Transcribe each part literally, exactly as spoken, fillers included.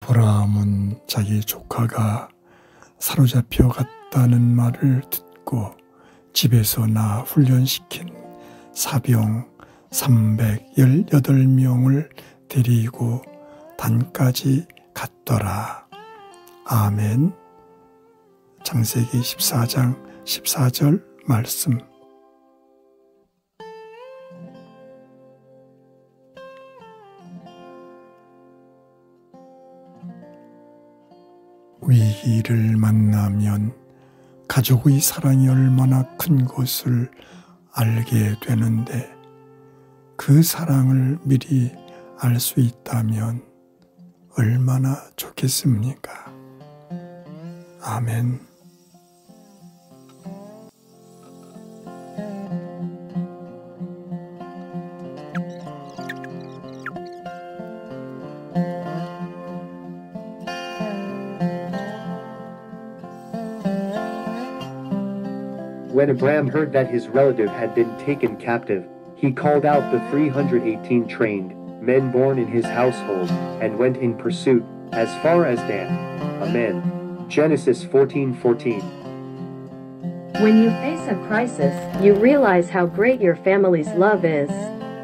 아브라함은 자기 조카가 사로잡혀 갔다는 말을 듣고 집에서 나 훈련시킨 사병 삼백십팔 명을 데리고 단까지 갔더라. 아멘. 창세기 십사 장 십사 절 말씀. 위기를 만나면 가족의 사랑이 얼마나 큰 것을 알게 되는데 그 사랑을 미리 알 수 있다면 얼마나 좋겠습니까? 아멘. When Abram heard that his relative had been taken captive, he called out the three hundred eighteen trained men born in his household, and went in pursuit, as far as Dan. Amen. Genesis fourteen fourteen. When you face a crisis, you realize how great your family's love is.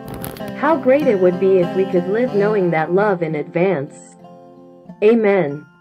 How great it would be if we could live knowing that love in advance. Amen.